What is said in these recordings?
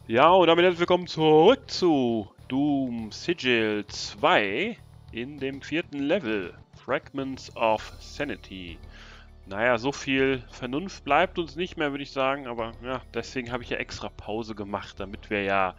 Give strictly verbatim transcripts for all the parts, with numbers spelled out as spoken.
Ja, und damit herzlich willkommen zurück zu Doom Sigil zwei in dem vierten Level. Fragments of Sanity. Naja, so viel Vernunft bleibt uns nicht mehr, würde ich sagen, aber ja, deswegen habe ich ja extra Pause gemacht, damit wir ja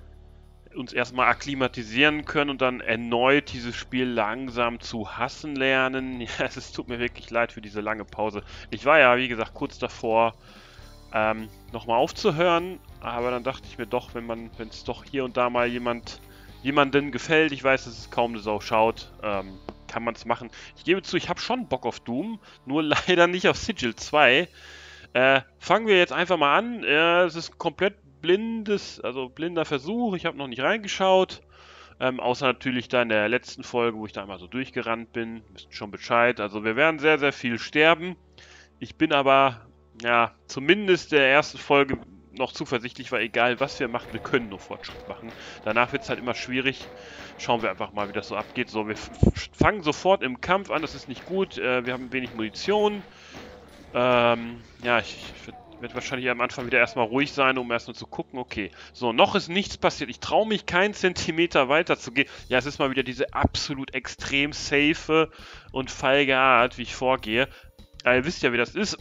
uns erstmal akklimatisieren können und dann erneut dieses Spiel langsam zu hassen lernen. Ja, es tut mir wirklich leid für diese lange Pause. Ich war ja, wie gesagt, kurz davor, ähm, nochmal aufzuhören, aber dann dachte ich mir doch, wenn man, wenn es doch hier und da mal jemand, jemanden gefällt, ich weiß, dass es kaum eine Sau schaut, ähm, kann man es machen. Ich gebe zu, ich habe schon Bock auf Doom, nur leider nicht auf Sigil zwei. Äh, fangen wir jetzt einfach mal an. Äh, es ist ein komplett blindes, also blinder Versuch. Ich habe noch nicht reingeschaut. Ähm, außer natürlich da in der letzten Folge, wo ich da einmal so durchgerannt bin. Wisst schon Bescheid. Also wir werden sehr, sehr viel sterben. Ich bin aber, ja, zumindest der ersten Folge noch zuversichtlich, weil egal was wir machen, wir können nur Fortschritt machen. Danach wird es halt immer schwierig. Schauen wir einfach mal, wie das so abgeht. So, wir fangen sofort im Kampf an. Das ist nicht gut. Äh, wir haben wenig Munition. Ähm, ja, ich, ich werde wahrscheinlich am Anfang wieder erstmal ruhig sein, um erstmal zu gucken, okay. So, noch ist nichts passiert. Ich traue mich keinen Zentimeter weiter zu gehen. Ja, es ist mal wieder diese absolut extrem safe und feige Art, wie ich vorgehe. Äh, ihr wisst ja, wie das ist.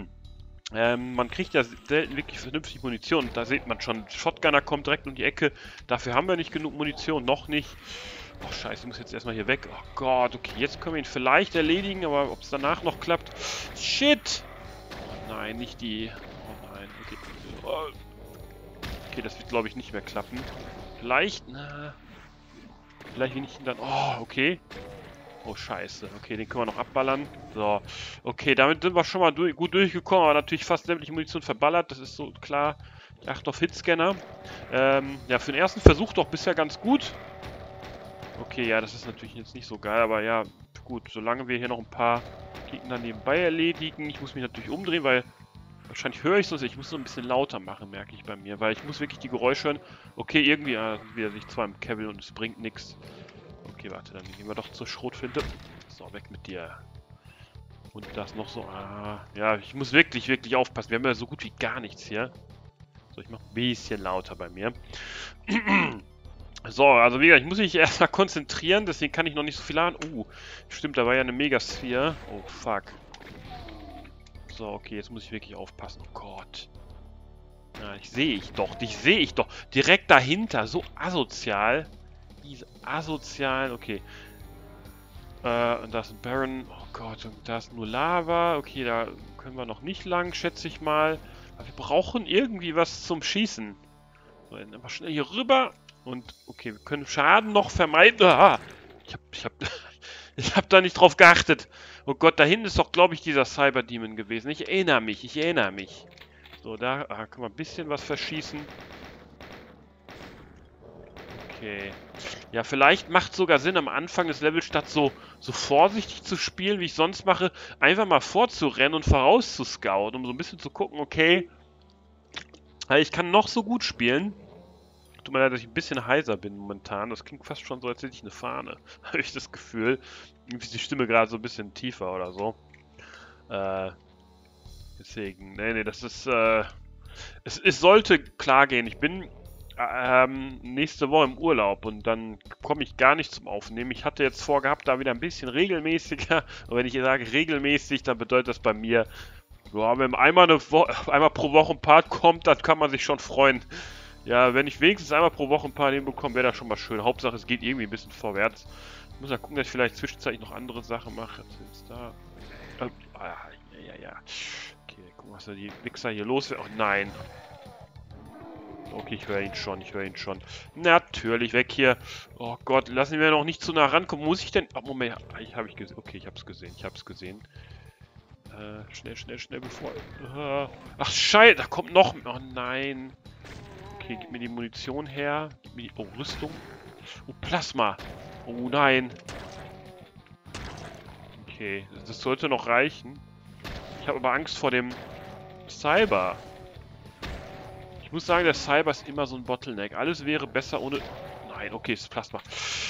ähm, man kriegt ja selten wirklich vernünftig Munition. Da sieht man schon, Shotgunner kommt direkt um die Ecke. Dafür haben wir nicht genug Munition, noch nicht. Oh scheiße, ich muss jetzt erstmal hier weg. Oh Gott, okay, jetzt können wir ihn vielleicht erledigen, aber ob es danach noch klappt. Shit! Oh nein, nicht die. Oh nein, okay. Oh. Okay, das wird glaube ich nicht mehr klappen. Vielleicht, na. Vielleicht will ich ihn dann. Oh, okay. Oh scheiße, okay, den können wir noch abballern. So, okay, damit sind wir schon mal durch, gut durchgekommen, aber natürlich fast sämtliche Munition verballert, das ist so klar. Ich achte auf Hitscanner. Ähm, ja, für den ersten Versuch doch bisher ganz gut. Okay, ja, das ist natürlich jetzt nicht so geil, aber ja, gut, solange wir hier noch ein paar Gegner nebenbei erledigen. Ich muss mich natürlich umdrehen, weil wahrscheinlich höre ich es, ich muss so ein bisschen lauter machen, merke ich bei mir, weil ich muss wirklich die Geräusche hören. Okay, irgendwie, ja, wieder sich zwar im Kevin und es bringt nichts. Okay, warte, dann gehen wir doch zur Schrotflinte. So, weg mit dir. Und das noch so, ah, ja, ich muss wirklich, wirklich aufpassen. Wir haben ja so gut wie gar nichts hier. So, ich mache ein bisschen lauter bei mir. So, also wie gesagt, ich muss mich erstmal konzentrieren, deswegen kann ich noch nicht so viel an. Uh, stimmt, da war ja eine Megasphäre. Oh, fuck. So, okay, jetzt muss ich wirklich aufpassen. Oh Gott. Ja, ich sehe ich doch, dich sehe ich doch. Direkt dahinter, so asozial. Diese asozialen, okay. Äh, und da ist ein Baron. Oh Gott, und da ist nur Lava. Okay, da können wir noch nicht lang, schätze ich mal. Aber wir brauchen irgendwie was zum Schießen. So, dann mal schnell hier rüber. Und, okay, wir können Schaden noch vermeiden. Ah, ich hab, ich hab, ich hab da nicht drauf geachtet. Oh Gott, da hinten ist doch, glaube ich, dieser Cyber-Demon gewesen. Ich erinnere mich, ich erinnere mich. So, da ah, können wir ein bisschen was verschießen. Okay. Ja, vielleicht macht es sogar Sinn, am Anfang des Levels statt so, so vorsichtig zu spielen, wie ich sonst mache, einfach mal vorzurennen und vorauszuscouten, um so ein bisschen zu gucken, okay, ich kann noch so gut spielen. Tut mir leid, dass ich ein bisschen heiser bin momentan. Das klingt fast schon so, als hätte ich eine Fahne. Habe ich das Gefühl. Irgendwie ist die Stimme gerade so ein bisschen tiefer oder so. Äh, deswegen, nee, nee, das ist, äh, es, es sollte klar gehen. Ich bin ähm, nächste Woche im Urlaub und dann komme ich gar nicht zum Aufnehmen. Ich hatte jetzt vorgehabt, da wieder ein bisschen regelmäßiger. Und wenn ich sage regelmäßig, dann bedeutet das bei mir, ja, wenn einmal, eine Wo einmal pro Woche ein Part kommt, dann kann man sich schon freuen. Ja, wenn ich wenigstens einmal pro Woche ein paar hinbekomme, wäre das schon mal schön. Hauptsache, es geht irgendwie ein bisschen vorwärts. Ich muss ja gucken, dass ich vielleicht zwischenzeitlich noch andere Sachen mache. Jetzt ist da. Äh, ah, ja, ja, ja. Okay, gucken, was da die Wichser hier los wird. Oh nein. Okay, ich höre ihn schon, ich höre ihn schon. Natürlich, weg hier. Oh Gott, lassen wir noch nicht zu nah rankommen. Muss ich denn... Oh, Moment, ich habe ich gesehen. Okay, ich habe es gesehen, ich habe es gesehen. Äh, schnell, schnell, schnell, bevor... Uh, ach, Scheiße, da kommt noch... Oh nein. Okay, gib mir die Munition her. Gib mir die... Oh, Rüstung. Oh, Plasma. Oh, nein. Okay, das sollte noch reichen. Ich habe aber Angst vor dem Cyber. Ich muss sagen, der Cyber ist immer so ein Bottleneck. Alles wäre besser ohne... Nein, okay, es ist Plasma.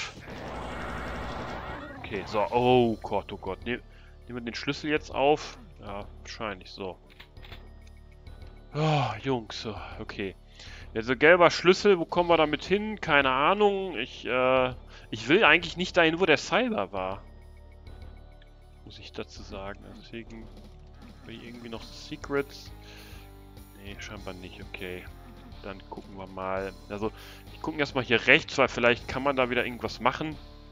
Okay, so. Oh Gott, oh Gott. Nehmen wir den Schlüssel jetzt auf? Ja, wahrscheinlich so. Oh, Jungs, okay. Also gelber Schlüssel, wo kommen wir damit hin? Keine Ahnung. Ich, äh, ich will eigentlich nicht dahin, wo der Cyber war. Muss ich dazu sagen. Deswegen will ich irgendwie noch Secrets. Nee, scheinbar nicht. Okay. Dann gucken wir mal. Also, ich gucke erstmal hier rechts, weil vielleicht kann man da wieder irgendwas machen.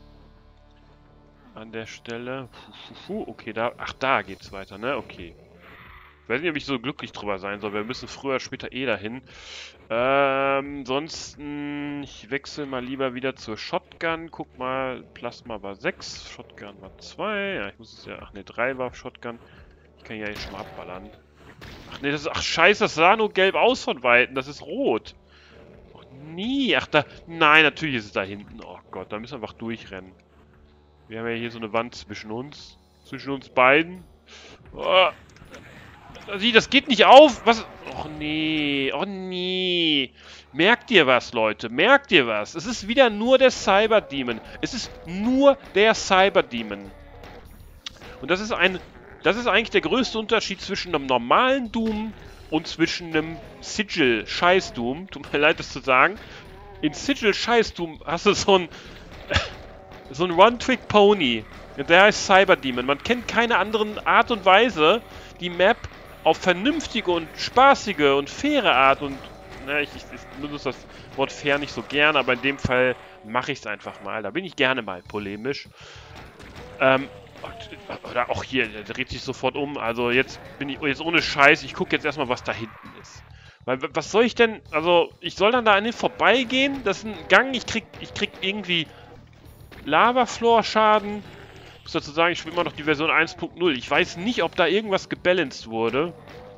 An der Stelle. Okay, da. Ach, da geht's weiter, ne? Okay. Ich weiß nicht, ob ich so glücklich drüber sein soll. Wir müssen früher oder später eh dahin. Ähm, ansonsten, ich wechsle mal lieber wieder zur Shotgun. Guck mal, Plasma war sechs, Shotgun war zwei. Ja, ich muss es ja... Ach ne, drei war Shotgun. Ich kann ja hier schon mal abballern. Ach ne, das ist... Ach scheiße, das sah nur gelb aus von Weitem. Das ist rot. Ach nie. Ach da... Nein, natürlich ist es da hinten. Oh Gott, da müssen wir einfach durchrennen. Wir haben ja hier so eine Wand zwischen uns. Zwischen uns beiden. Oh. Das geht nicht auf. Was? Och nee. Oh nee. Merkt ihr was, Leute? Merkt ihr was? Es ist wieder nur der Cyber Demon. Es ist nur der Cyber Demon. Und das ist ein... Das ist eigentlich der größte Unterschied zwischen einem normalen Doom und zwischen einem Sigil-Scheiß-Doom. Tut mir leid, das zu sagen. In Sigil-Scheiß-Doom hast du so ein... so ein One-Trick-Pony. Der heißt Cyber Demon. Man kennt keine anderen Art und Weise, die Map auf vernünftige und spaßige und faire Art und... Na, ich, ich, ich benutze das Wort fair nicht so gern, aber in dem Fall mache ich es einfach mal. Da bin ich gerne mal polemisch. Ähm, oder auch hier, der dreht sich sofort um. Also jetzt bin ich jetzt ohne Scheiß, ich gucke jetzt erstmal, was da hinten ist. Weil, was soll ich denn... Also, ich soll dann da an den vorbeigehen? Das ist ein Gang, ich krieg, ich krieg irgendwie Lava-Floor-Schaden. Ich muss dazu sagen, ich spiele immer noch die Version eins punkt null. Ich weiß nicht, ob da irgendwas gebalanced wurde.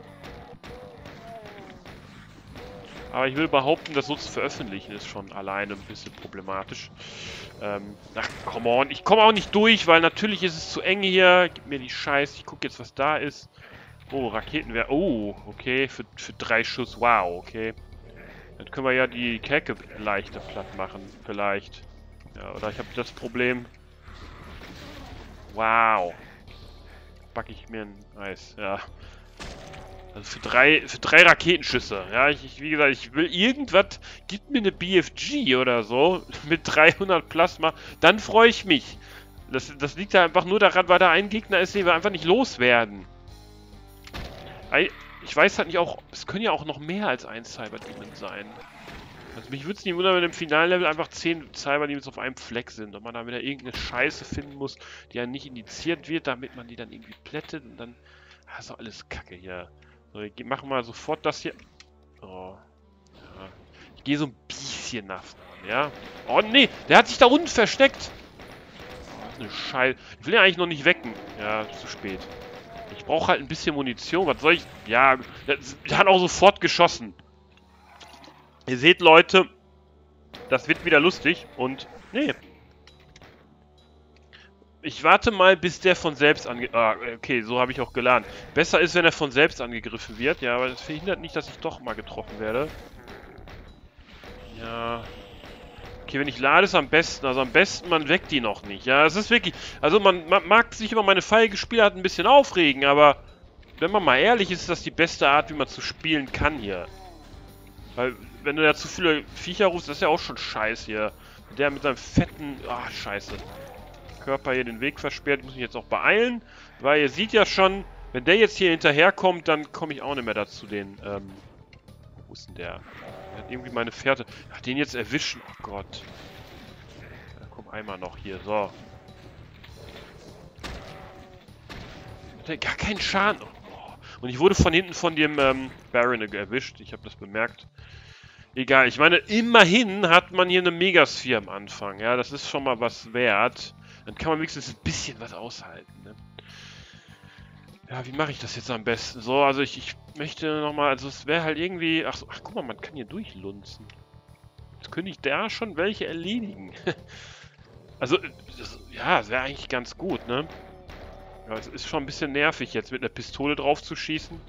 Aber ich will behaupten, das so zu veröffentlichen ist schon alleine ein bisschen problematisch. Ähm, ach, come on. Ich komme auch nicht durch, weil natürlich ist es zu eng hier. Gib mir die Scheiße. Ich gucke jetzt, was da ist. Oh, Raketenwehr. Oh, okay. Für, für drei Schuss. Wow, okay. Dann können wir ja die Kerke leichter platt machen. Vielleicht. Ja, oder ich habe das Problem... Wow. Backe ich mir ein Eis, ja. Also für drei, für drei Raketenschüsse. Ja, ich, ich, wie gesagt, ich will irgendwas. Gib mir eine B F G oder so. Mit dreihundert Plasma. Dann freue ich mich. Das, das liegt ja einfach nur daran, weil da ein Gegner ist, den wir einfach nicht loswerden. Ich weiß halt nicht auch. Es können ja auch noch mehr als ein Cyber Demon sein. Also mich würde es nicht wundern, wenn im finalen Level einfach zehn Cyber Demons auf einem Fleck sind und man da wieder irgendeine Scheiße finden muss, die ja nicht indiziert wird, damit man die dann irgendwie plättet und dann... Das ist doch alles Kacke hier. So, ich mach mal sofort das hier... Oh. Ja. Ich gehe so ein bisschen nach vorne, ja? Oh nee, der hat sich da unten versteckt! Oh, das ist eine Scheiße. Ich will ihn eigentlich noch nicht wecken. Ja, zu spät. Ich brauche halt ein bisschen Munition. Was soll ich... Ja, der, der hat auch sofort geschossen. Ihr seht, Leute, das wird wieder lustig und... Nee. Ich warte mal, bis der von selbst ange... Ah, okay, so habe ich auch gelernt. Besser ist, wenn er von selbst angegriffen wird. Ja, aber das verhindert nicht, dass ich doch mal getroffen werde. Ja... Okay, wenn ich lade, ist am besten. Also am besten, man weckt die noch nicht. Ja, es ist wirklich... Also man, man mag sich über meine feige Spielart ein bisschen aufregen, aber... Wenn man mal ehrlich ist, ist das die beste Art, wie man zu spielen kann hier. Weil, wenn du da zu viele Viecher rufst, das ist ja auch schon scheiße hier. Der mit seinem fetten... Ah, scheiße. Körper hier den Weg versperrt. Ich muss mich jetzt auch beeilen. Weil ihr seht ja schon, wenn der jetzt hier hinterherkommt, dann komme ich auch nicht mehr dazu, den... Ähm, wo ist denn der? Der hat irgendwie meine Fährte... Ach, den jetzt erwischen. Oh Gott. Ja, komm, einmal noch hier. So. Der hat gar keinen Schaden. Oh. Und ich wurde von hinten von dem ähm, Baron erwischt. Ich habe das bemerkt. Egal, ich meine, immerhin hat man hier eine Megasphere am Anfang. Ja, das ist schon mal was wert. Dann kann man wenigstens ein bisschen was aushalten. Ne? Ja, wie mache ich das jetzt am besten? So, also ich, ich möchte nochmal, also es wäre halt irgendwie... Ach, so, ach, guck mal, man kann hier durchlunzen. Jetzt könnte ich da schon welche erledigen. Also, das, ja, das wäre eigentlich ganz gut, ne? Ja, es ist schon ein bisschen nervig, jetzt mit einer Pistole drauf zu schießen.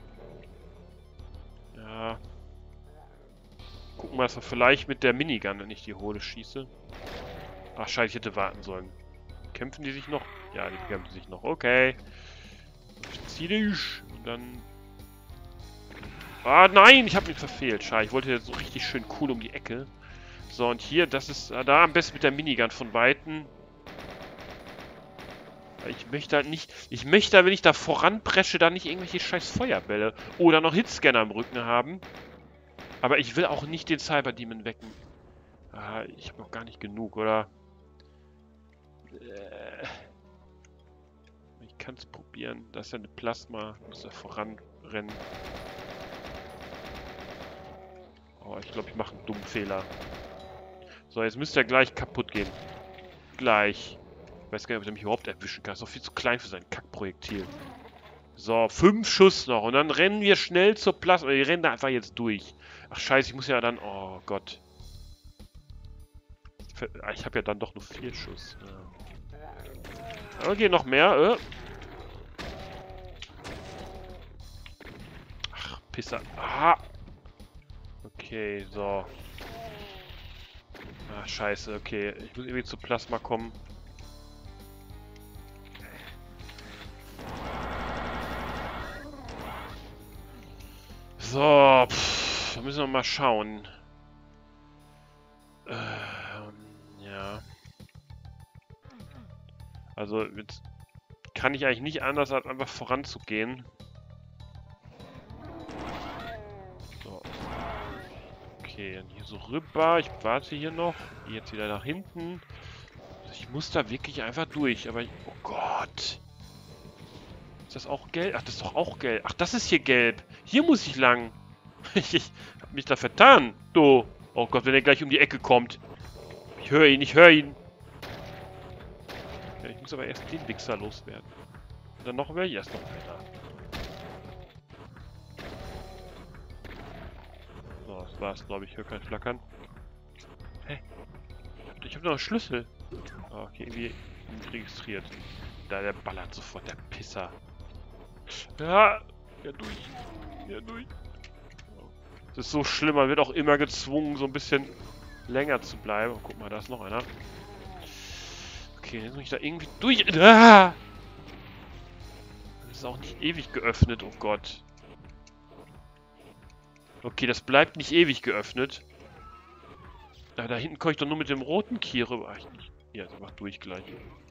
Ja. Gucken wir, dass wir vielleicht mit der Minigun, wenn ich die hole, schieße. Ach, scheiße, ich hätte warten sollen. Kämpfen die sich noch? Ja, die kämpfen sich noch. Okay. Zieh dich. Und dann... Ah, nein, ich habe mich verfehlt. Schade, ich wollte jetzt so richtig schön cool um die Ecke. So, und hier, das ist äh, da am besten mit der Minigun von Weitem. Ich möchte halt nicht... Ich möchte, wenn ich da voranpresche, da nicht irgendwelche scheiß Feuerbälle oder noch Hitscanner im Rücken haben. Aber ich will auch nicht den Cyberdemon wecken. Ah, ich habe noch gar nicht genug, oder? Äh, ich kann es probieren. Da ist ja eine Plasma. Ich muss da voranrennen. Oh, ich glaube, ich mache einen dummen Fehler. So, jetzt müsste er gleich kaputt gehen. Gleich. Ich weiß gar nicht, ob er mich überhaupt erwischen kann. Ist doch viel zu klein für sein Kackprojektil. So, fünf Schuss noch. Und dann rennen wir schnell zur Plasma. Wir rennen da einfach jetzt durch. Ach, scheiße, ich muss ja dann... Oh, Gott. Ich habe ja dann doch nur vier Schuss. Ja. Okay, noch mehr. Äh. Ach, Pisser. Ah. Okay, so. Ah, scheiße, okay. Ich muss irgendwie zu Plasma kommen. So, pff, da müssen wir mal schauen. Ähm, ja. Also, jetzt kann ich eigentlich nicht anders, als einfach voranzugehen. So. Okay, dann hier so rüber. Ich warte hier noch. Jetzt wieder nach hinten. Ich muss da wirklich einfach durch, aber... Ich, oh Gott. Ist das auch gelb? Ach, das ist doch auch gelb. Ach, das ist hier gelb. Hier muss ich lang. ich ich hab mich da vertan. Du. Oh Gott, wenn er gleich um die Ecke kommt. Ich höre ihn, ich höre ihn. Ja, ich muss aber erst den Wichser loswerden. Und dann noch welche? Erst noch einer. So, das war's, glaube ich. Ich höre kein Flackern. Hä? Ich habe noch einen Schlüssel. Oh, okay, irgendwie nicht registriert. Da, der ballert sofort, der Pisser. Ja, ja durch. Ja durch. Das ist so schlimm, man wird auch immer gezwungen, so ein bisschen länger zu bleiben. Oh, guck mal, da ist noch einer. Okay, jetzt muss ich da irgendwie durch. Ah! Das ist auch nicht ewig geöffnet, oh Gott. Okay, das bleibt nicht ewig geöffnet. Da, da hinten komme ich doch nur mit dem roten Key rüber. Ach, nicht. Ja, das macht durch gleich.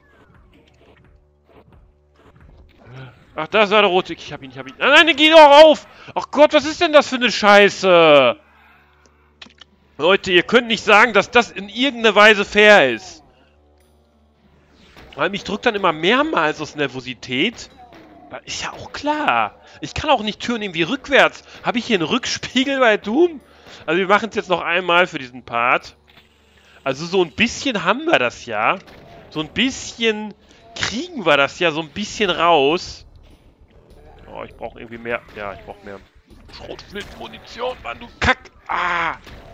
Ach, da ist der rote. Ich hab ihn, ich hab ihn. Nein, nein, der geht doch auf! Ach Gott, was ist denn das für eine Scheiße? Leute, ihr könnt nicht sagen, dass das in irgendeiner Weise fair ist. Weil mich drückt dann immer mehrmals aus Nervosität. Weil ist ja auch klar. Ich kann auch nicht Türen irgendwie rückwärts. Habe ich hier einen Rückspiegel bei Doom? Also wir machen es jetzt noch einmal für diesen Part. Also so ein bisschen haben wir das ja. So ein bisschen kriegen wir das ja so ein bisschen raus. Oh, ich brauche irgendwie mehr. Ja, ich brauche mehr Schrotflinten-Munition, Mann, du Kack. Ah!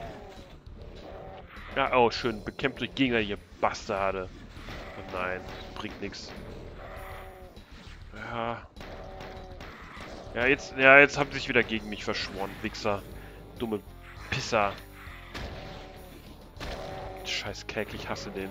Ja, oh, schön. Bekämpft durch Gegner, ihr Bastarde. Oh nein, bringt nichts. Ja. Ja, jetzt, ja, jetzt haben sie sich wieder gegen mich verschworen, Wichser. Dumme Pisser. Scheiß Keck, ich hasse den.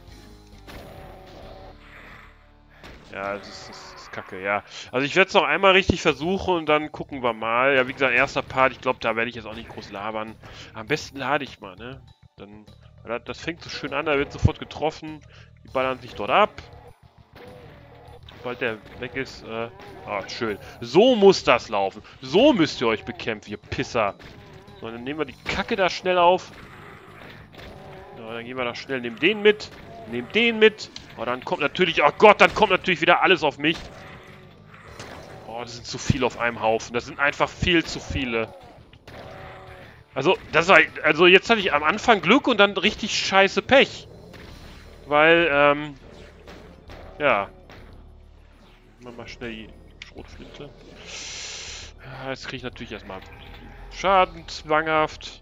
Ja, das ist, das ist kacke, ja. Also ich werde es noch einmal richtig versuchen und dann gucken wir mal. Ja, wie gesagt, erster Part, ich glaube, da werde ich jetzt auch nicht groß labern. Am besten lade ich mal, ne? Dann, das fängt so schön an, da wird sofort getroffen. Die ballern sich dort ab. Sobald der weg ist, äh... Ah, schön. So muss das laufen. So müsst ihr euch bekämpfen, ihr Pisser. So, dann nehmen wir die Kacke da schnell auf. Ja, dann gehen wir da schnell, nehmen den mit. Nehmen den mit. Oh, dann kommt natürlich... Oh Gott, dann kommt natürlich wieder alles auf mich. Oh, das sind zu viele auf einem Haufen. Das sind einfach viel zu viele. Also, das war... Also, jetzt hatte ich am Anfang Glück und dann richtig scheiße Pech. Weil, ähm... ja... Machen wir mal schnell die Schrotflinte. Ja, jetzt kriege ich natürlich erstmal Schaden, zwanghaft.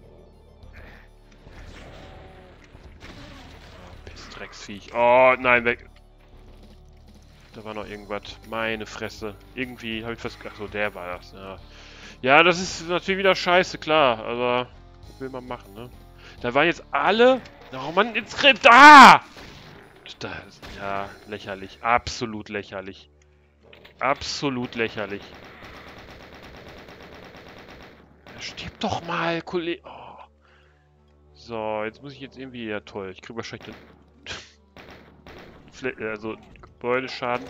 Drecksviech. Oh, nein, weg. Da war noch irgendwas. Meine Fresse. Irgendwie habe ich fast... Achso, der war das. Ja. Ja, das ist natürlich wieder scheiße, klar. Aber was will man machen, ne? Da waren jetzt alle... Oh Mann, jetzt rennt... Ah! Das, ja, lächerlich. Absolut lächerlich. Absolut lächerlich. Stirb doch mal, Kollege. Oh. So, jetzt muss ich jetzt irgendwie... Ja, toll. Ich kriege wahrscheinlich den... also, Gebäudeschaden.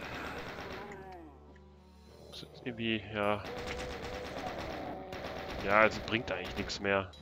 Das ist jetzt irgendwie, ja... Ja, also bringt eigentlich nichts mehr.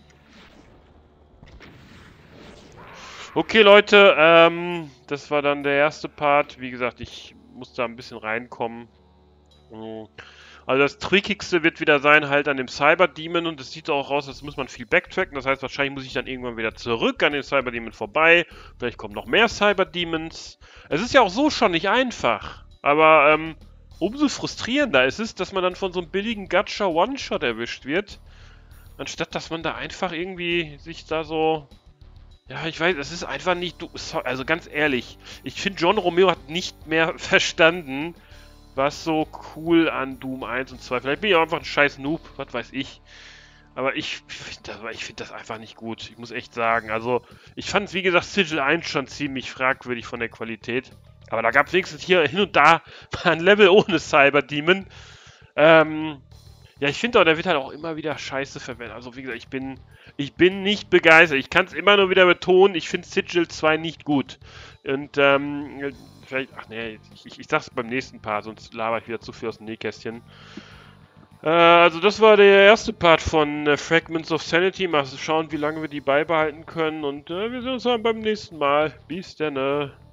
Okay, Leute, ähm, das war dann der erste Part. Wie gesagt, ich muss da ein bisschen reinkommen. Also das Trickigste wird wieder sein, halt an dem Cyber-Demon, und es sieht auch aus, als muss man viel backtracken. Das heißt, wahrscheinlich muss ich dann irgendwann wieder zurück an den Cyber-Demon vorbei. Vielleicht kommen noch mehr Cyber-Demons. Es ist ja auch so schon nicht einfach. Aber, ähm, umso frustrierender ist es, dass man dann von so einem billigen Gacha One-Shot erwischt wird. Anstatt, dass man da einfach irgendwie sich da so... Ja, ich weiß, es ist einfach nicht... Also ganz ehrlich, ich finde, John Romero hat nicht mehr verstanden, was so cool an Doom eins und zwei... Vielleicht bin ich auch einfach ein scheiß Noob, was weiß ich. Aber ich finde das, ich find das einfach nicht gut. Ich muss echt sagen. Also, ich fand, wie gesagt, Sigil eins schon ziemlich fragwürdig von der Qualität. Aber da gab es wenigstens hier hin und da mal ein Level ohne Cyber-Demon. Ähm... Ja, ich finde auch, der wird halt auch immer wieder scheiße verwendet. Also wie gesagt, ich bin, ich bin nicht begeistert. Ich kann es immer nur wieder betonen, ich finde Sigil zwei nicht gut. Und, ähm, vielleicht, ach nee, ich, ich sag's beim nächsten Part, sonst laber ich wieder zu viel aus dem Nähkästchen. Äh, also das war der erste Part von äh, Fragments of Sanity. Mal schauen, wie lange wir die beibehalten können. Und äh, wir sehen uns dann beim nächsten Mal. Bis dann.